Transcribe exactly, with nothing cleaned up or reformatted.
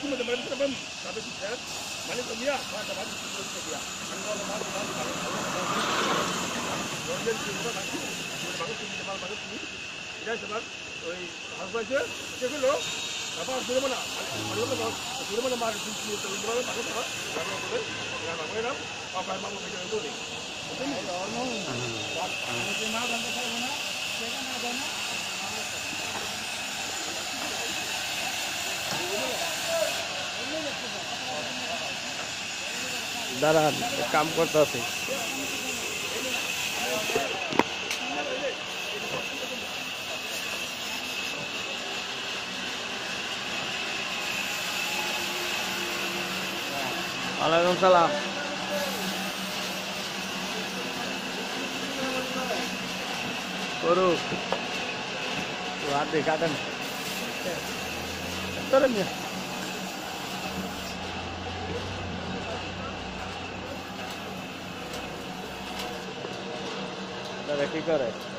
cuma teman teman tapi tidak mana dia pada pada sebelum dia kalau mau mau kalau dia cuma nanti bagus ini teman bagus ini tidak sebab oi harus aja itu loh apa sudah mana sudah mana sudah mana mari sini itu mana bagus apa kalau boleh kalau boleh nak apa yang mau kita itu nih ini normal ini mau kan saya mana saya kan ada nak দাঁড়ান কাম করতেছে ওয়ালাইকুম সালাম করুক হাত দিয়ে কাটেন দাদা কি করে